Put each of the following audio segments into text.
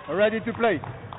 Ready to play.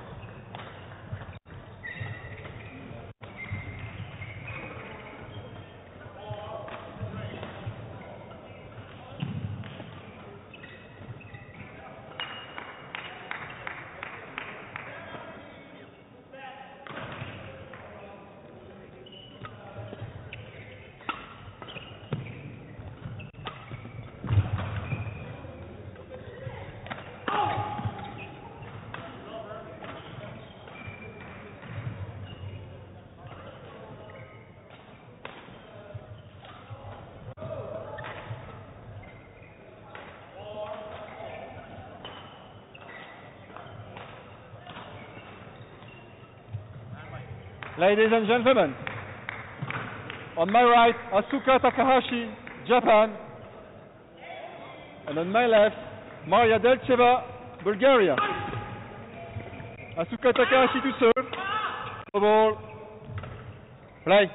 Ladies and gentlemen, on my right, Asuka Takahashi, Japan, and on my left, Maria Delcheva, Bulgaria. Asuka Takahashi to serve. Ball. Play.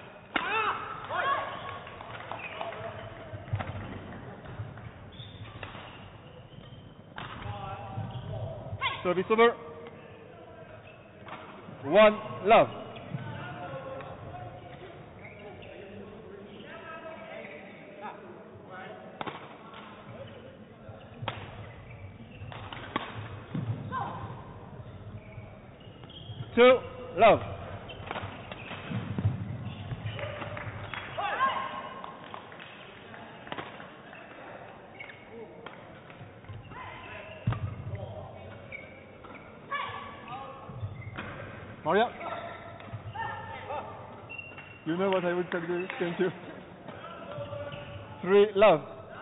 Service over. 1-love. Two, love. Maria, you know what I would tell you. Thank you. Three, love.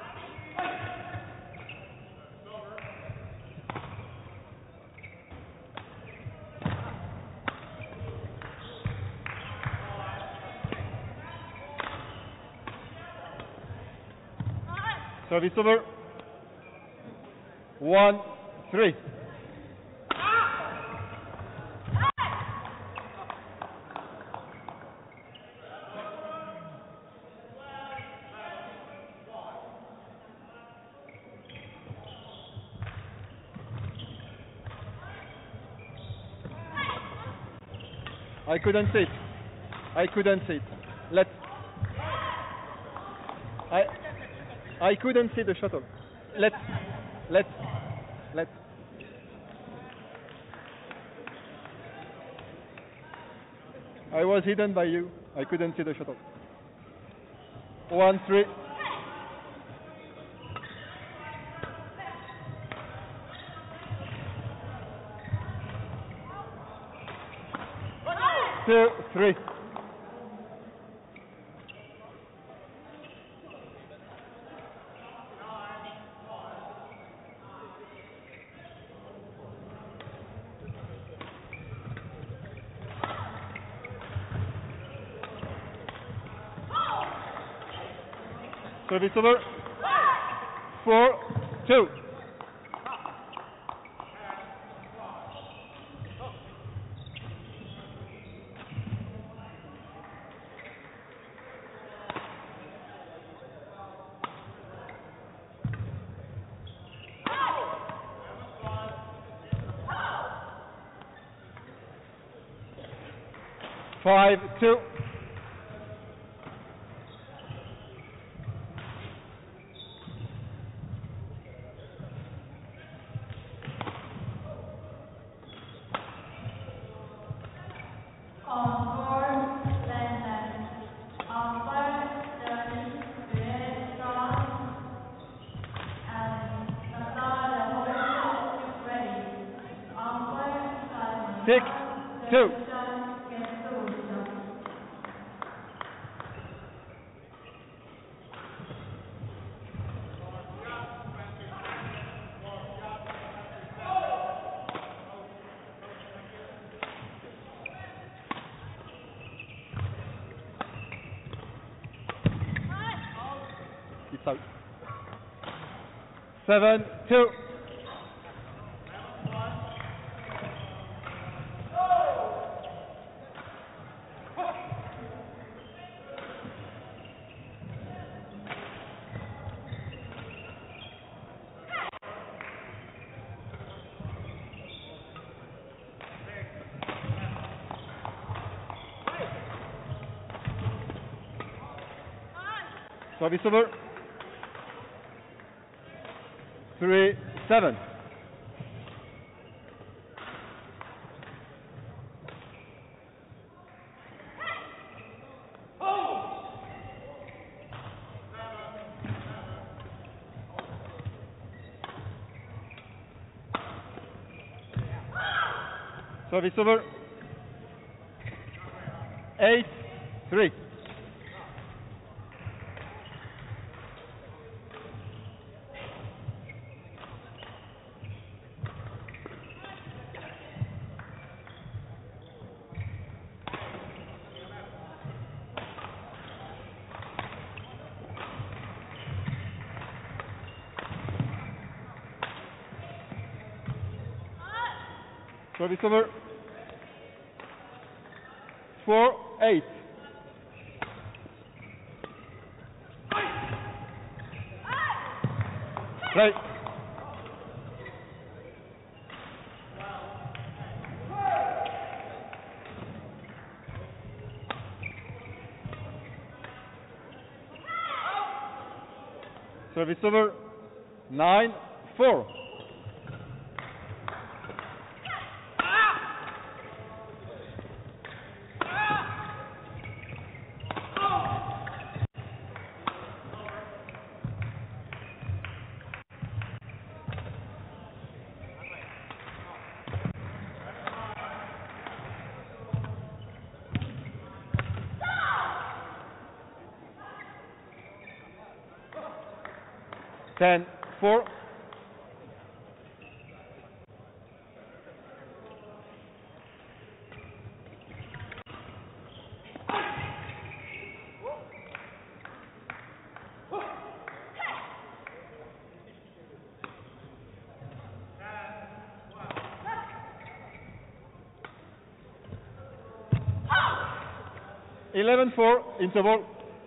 Service over. 1-3. I couldn't see it. I couldn't see it. I couldn't see the shuttle. Let's. I was hidden by you. I couldn't see the shuttle. 1-3. Two, three. Service over. 4-2. Five, two. Six, two. It's out. 7-2. Service over. 3-7. Service over. 8-3. Service over. 4-8. Play. Service over. 9-4. Ten, 4. Eleven, 4. Interval.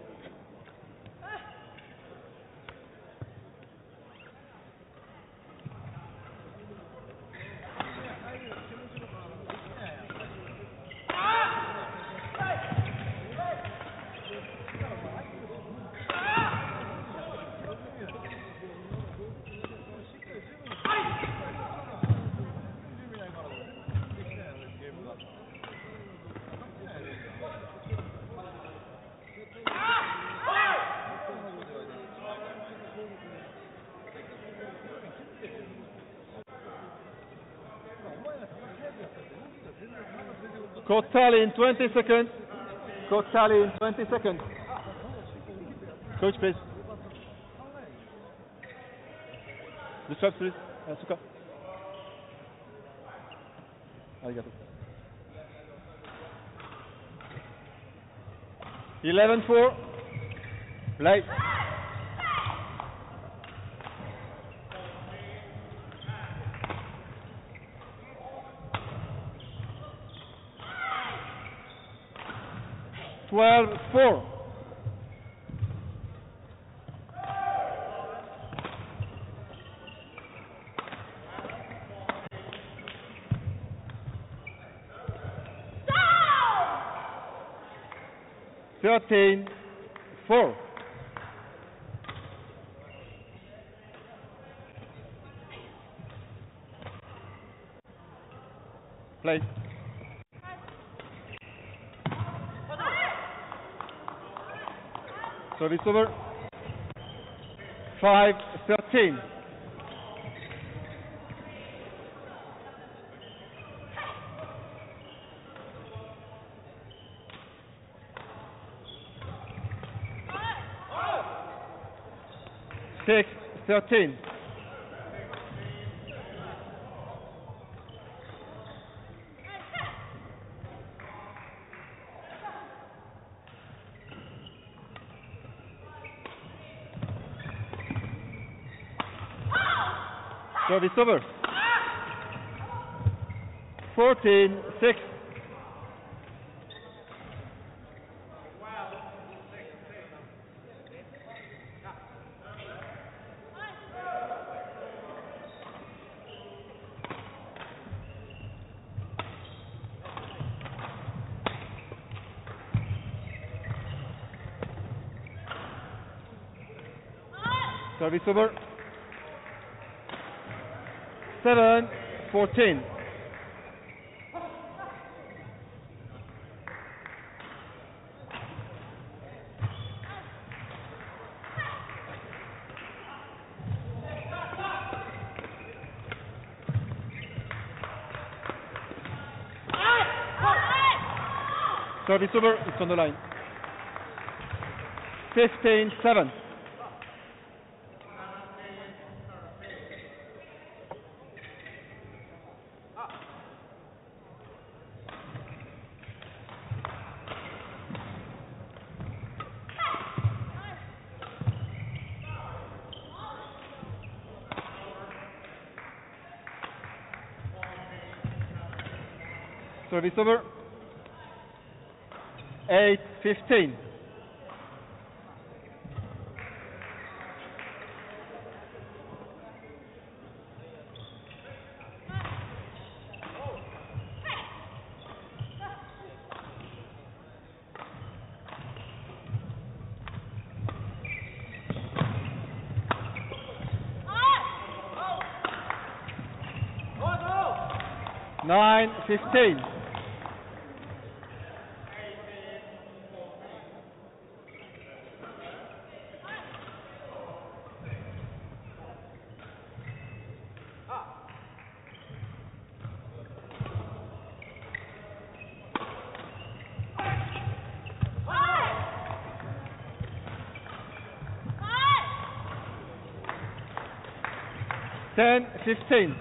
Court tally in 20 seconds. Court tally in 20 seconds. Coach, please. The straps, please. Asuka. Arigato. 11-4. Play. Twelve, 4. Stop! 13-4. Play. Service over. 5-13. Six, 13. Service over. 14-6. Service over. 7-14. Service over, it's on the line. 15-7. Service over. 8-15. Nine, 15. Ten, 15.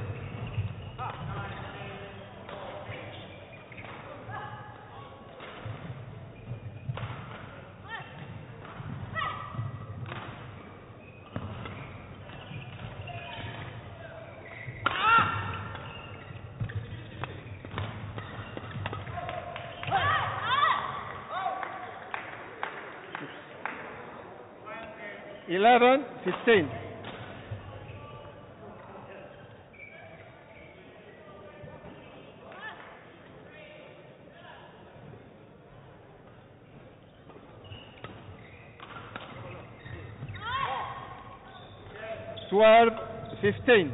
Eleven, 15. Twelve, 15.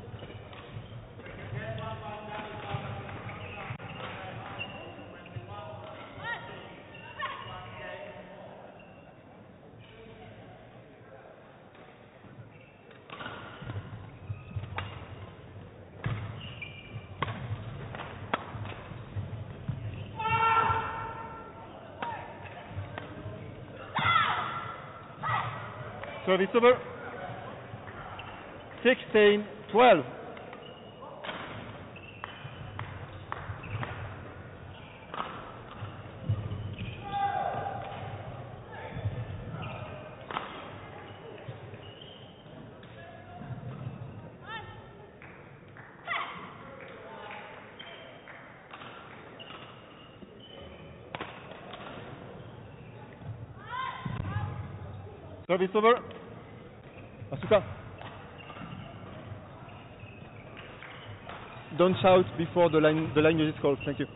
Service over. 16-12. Service over. Asuka. Don't shout before the line music is called. Thank you.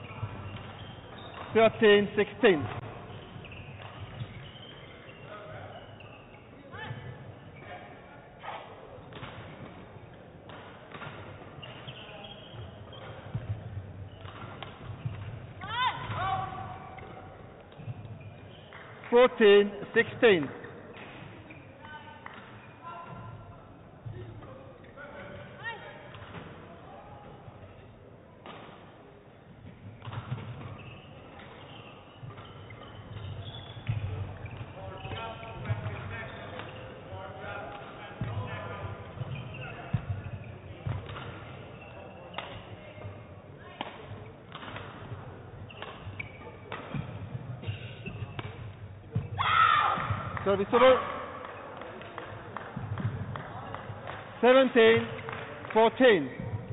13-16. Fourteen, 16. Service over. 17-14.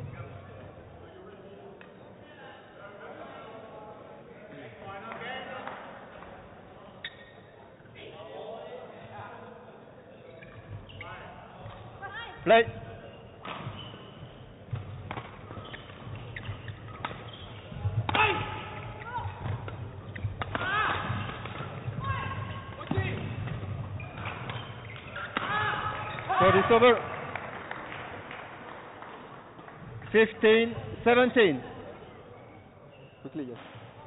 Play. over. 15-17. Quickly, yes.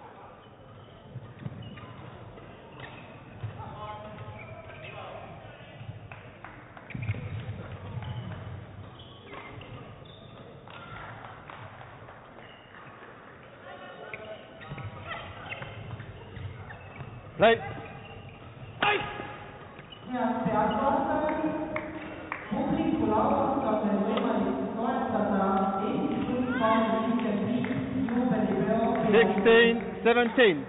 Play. Sixteen, 17.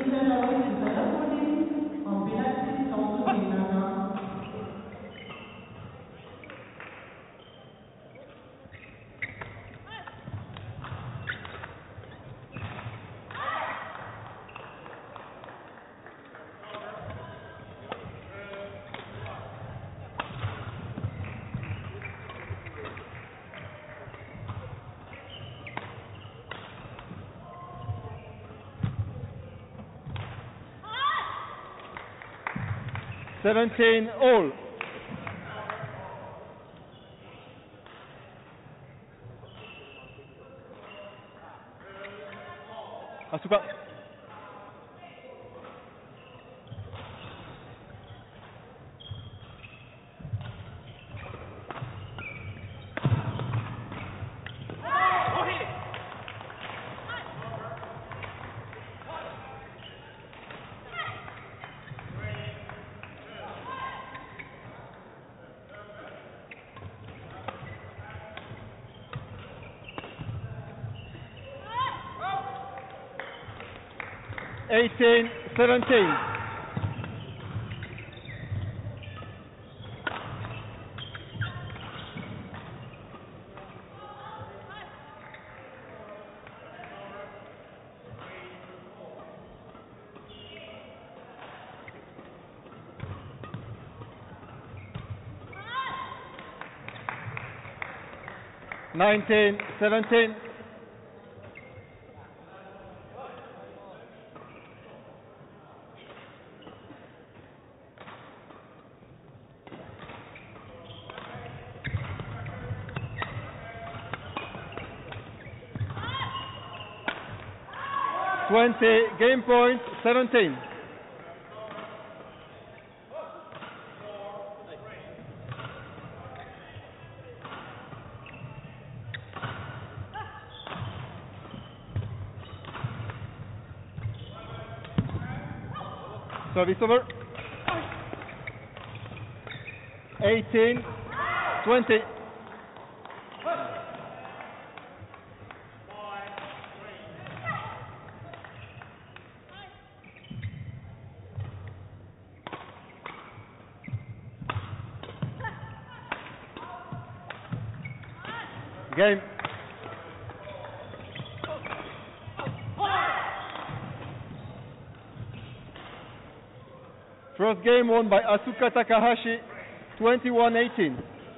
Seventeen all. Asuka. Eighteen, 17. Nineteen, 17. Game point, 17. Service over. 18, 20. Game. First game won by Asuka Takahashi, 21-18.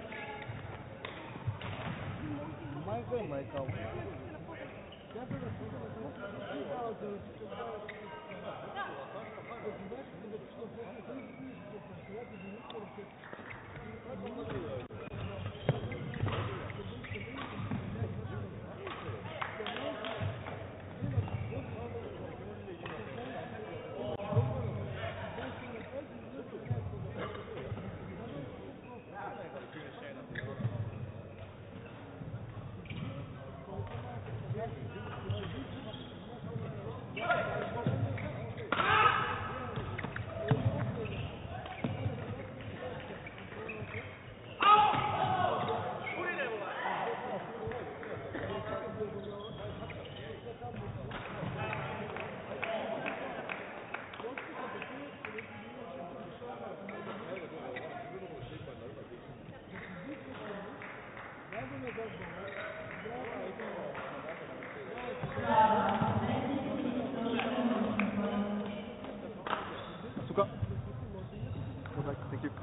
Asuka. Go back, thank you.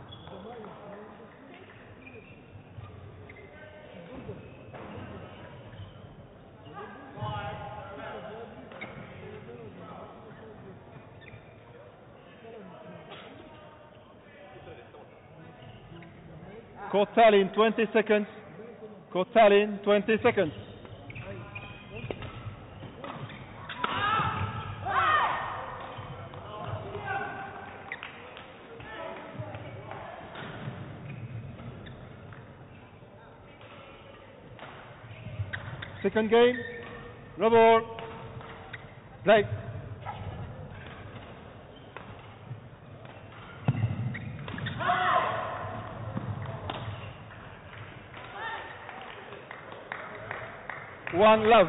Court tally in 20 seconds. Court tally in 20 seconds. Second game. No ball. Play. One love.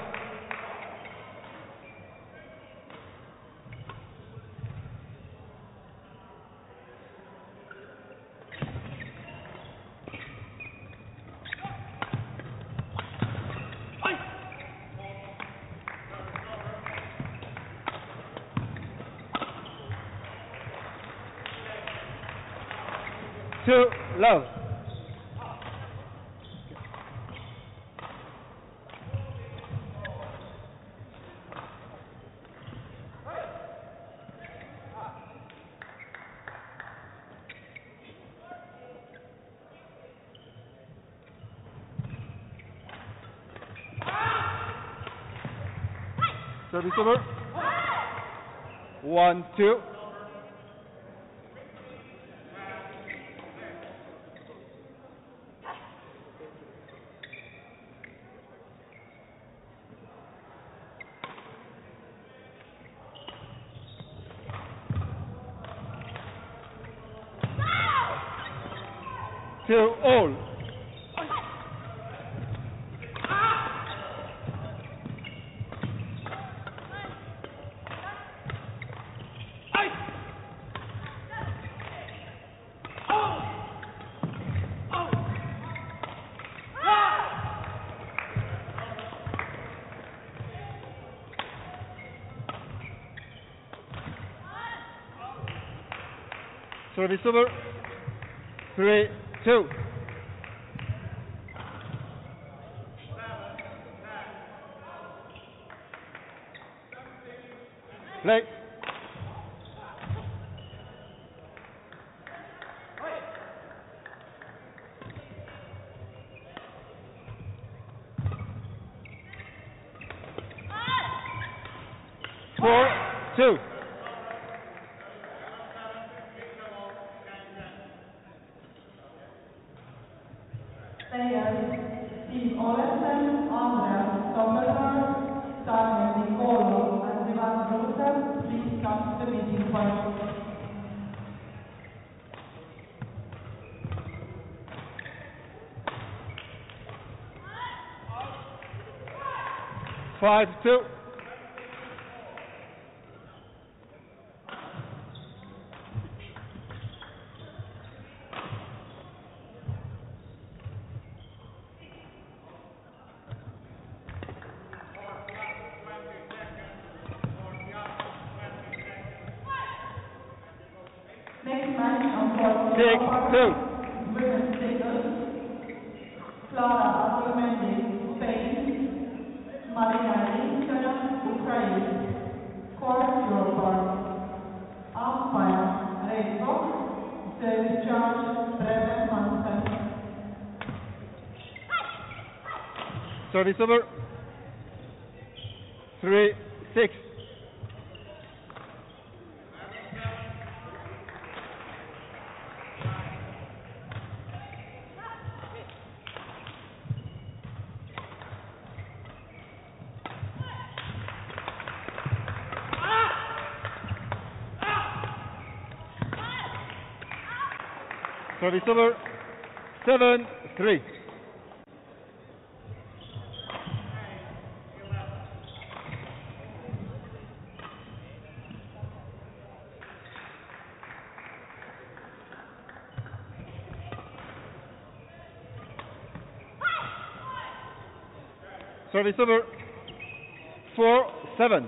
Two love. Service over. 1-2. Two all. Service over. 3-2. Play. Four, two. Players, Steve Olesen, Andreas Stoppelberg, Daniel Nicolo, and Ivan Rusev, please come to the meeting point. Five, two. Next match on court 6-2. women's singles. Clara Abdelmendi, Spain. Marina Rinskaya, Ukraine. Court Europa. Umpire, Ray Fox. Service charge, Brevin Hansen. Service over. 3-6. Service over. 7-3. Service over. 4-7.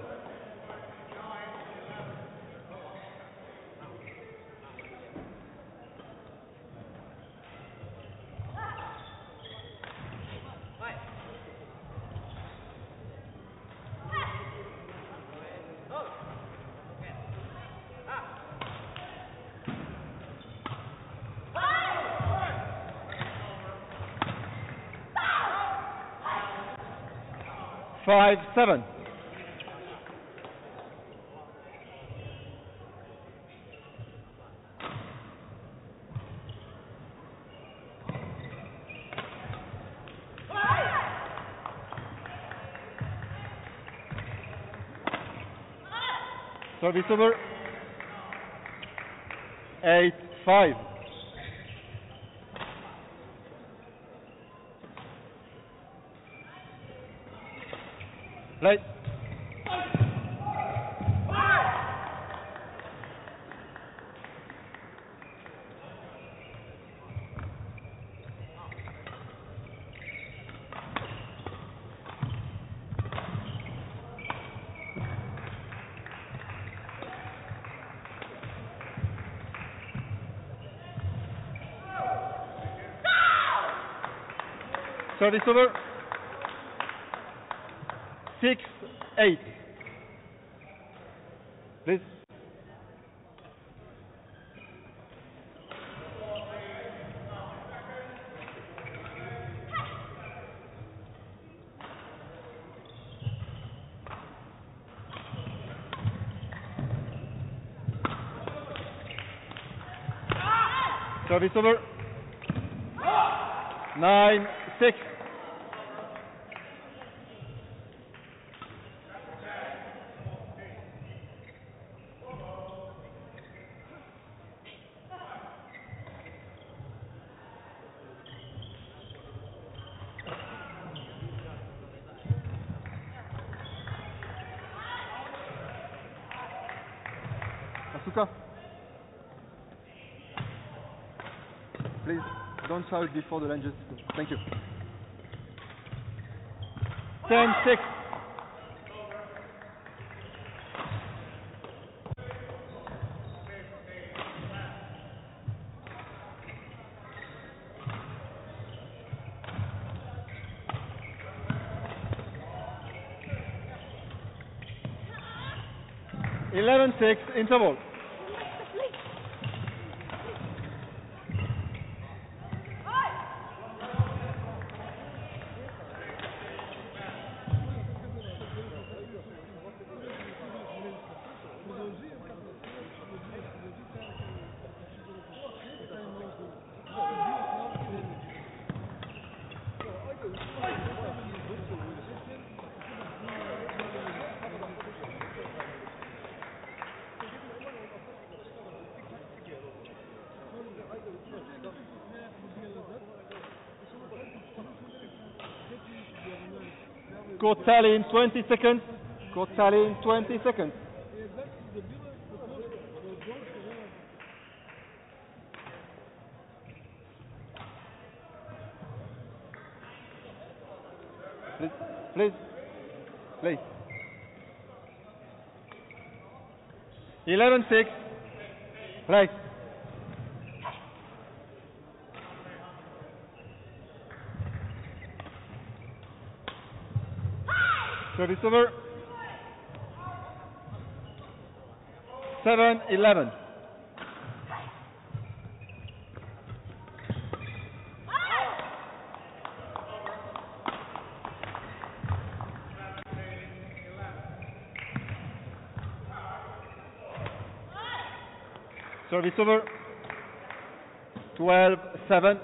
5-7. Service over. 8-5. Play. Service over. 6-8. Please. Service over. 9-6. Asuka, please don't foul before the line. Just thank you. 10-6. Interval. Code tally in 20 seconds. Code tally in 20 seconds. Please. Please. 11-6. Play. Service over. 7-11. Service over. 12-7.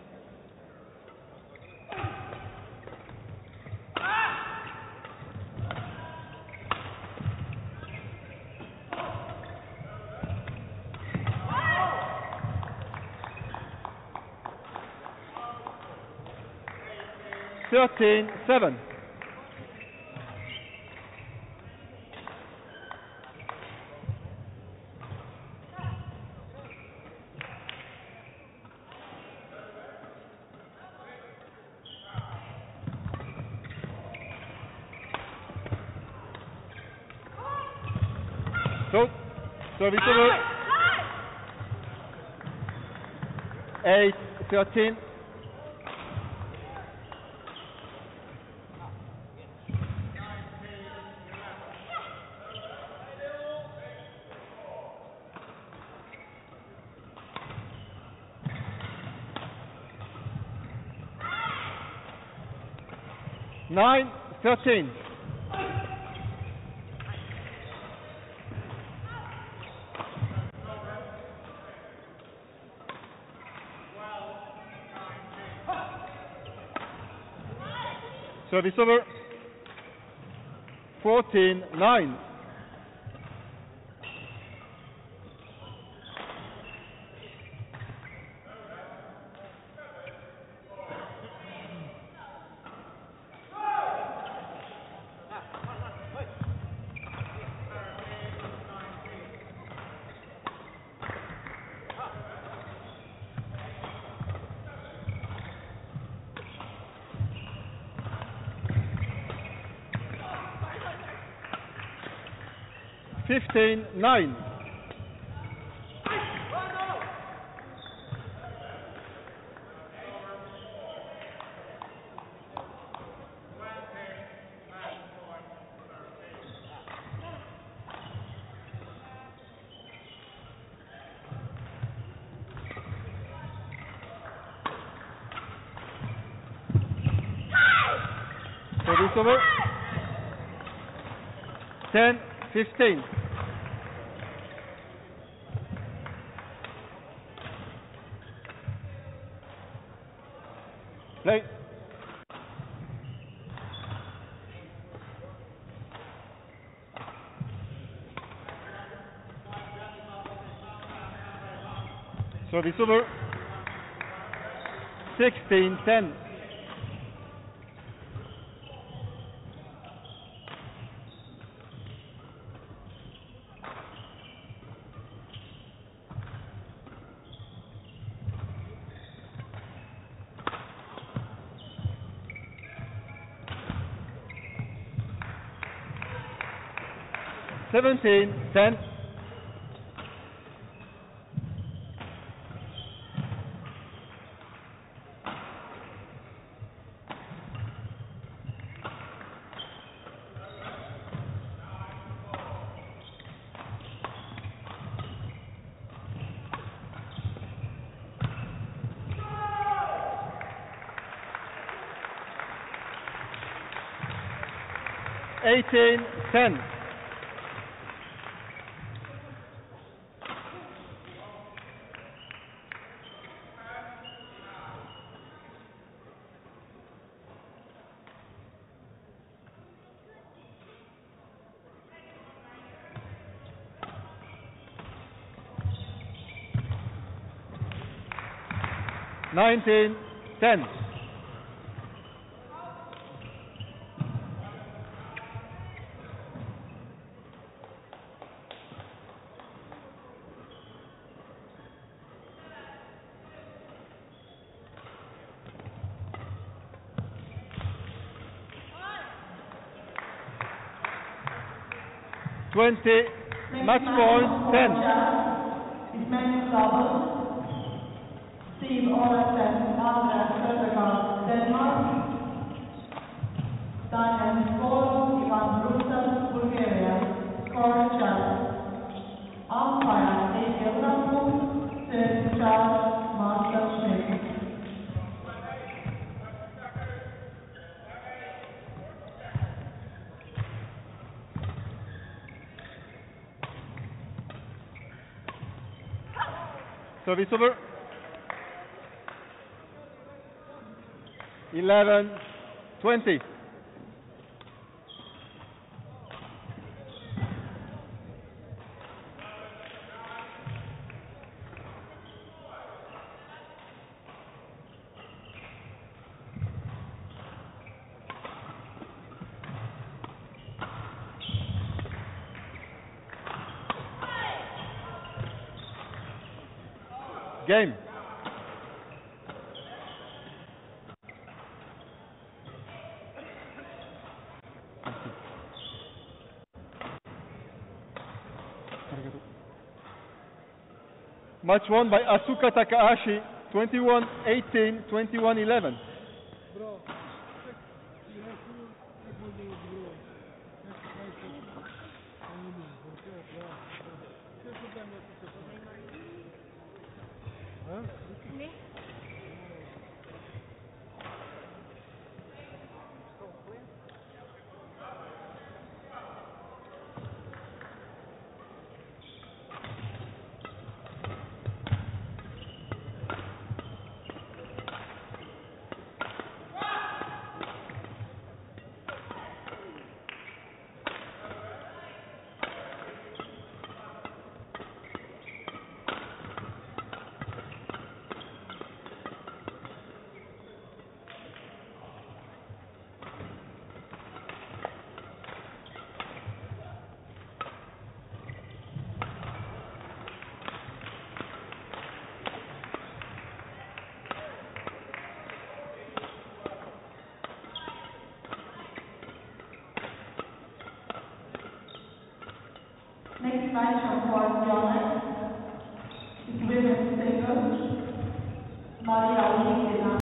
Thirteen, 7. So, service over. 8-13. Nine, 13. Service over. 14-9. Fifteen, 9. Service over. 10-15. Play. Service over. 16-10. Seventeen, 10. Eighteen, 10. Nineteen, 10. Twenty, match point, 10. Is men's doubles. Steve Olsen, Andreas Södergaard, Denmark. Daniel Nikolo, Ivan Brussel, Bulgaria. Scorer Chad. Umpire, A.K. Ulanpur, Service Charles, Marcel Schmidt. Service over. 11-20. Game. Match won by Asuka Takahashi, 21-18, 21-11. Bro, you have to people do bro. That's my question. Okay, bro. Huh? Next match for Jonas is women's singles. Maria Olivia